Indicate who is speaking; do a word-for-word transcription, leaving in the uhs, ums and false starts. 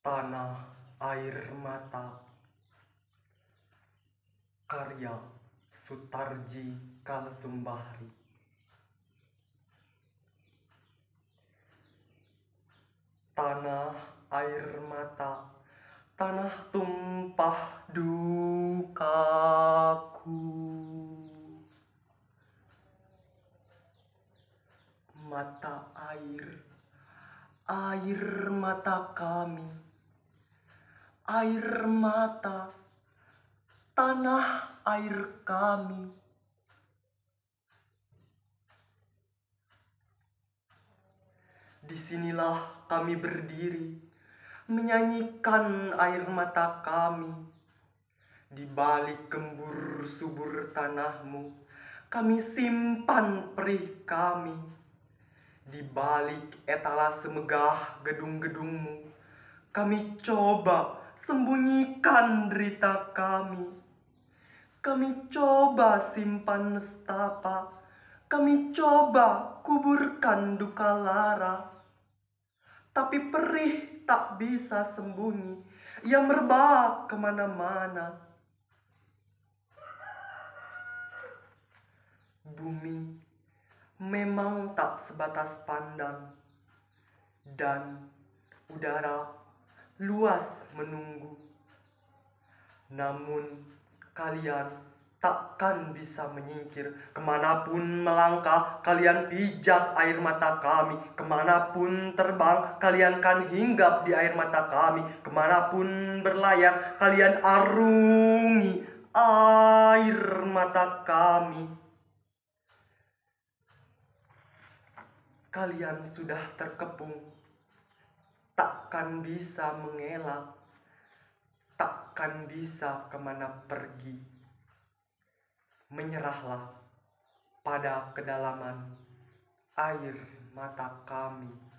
Speaker 1: Tanah Air Mata, karya Sutarji Kalsumbahri. Tanah air mata, tanah tumpah dukaku. Mata air, air mata kami, air mata, tanah air kami. Disinilah kami berdiri, menyanyikan air mata kami. Di balik gembur subur tanahmu, kami simpan perih kami. Di balik etalase megah gedung-gedungmu, kami coba sembunyikan derita kami. Kami coba simpan nestapa, kami coba kuburkan duka lara. Tapi perih tak bisa sembunyi, ia merebak kemana-mana. Bumi memang tak sebatas pandang, dan udara luas menunggu. Namun kalian takkan bisa menyingkir. Kemanapun melangkah, kalian pijak air mata kami. Kemanapun terbang, kalian kan hinggap di air mata kami. Kemanapun berlayar, kalian arungi air mata kami. Kalian sudah terkepung, takkan bisa mengelak, takkan bisa kemana pergi. Menyerahlah pada kedalaman air mata kami.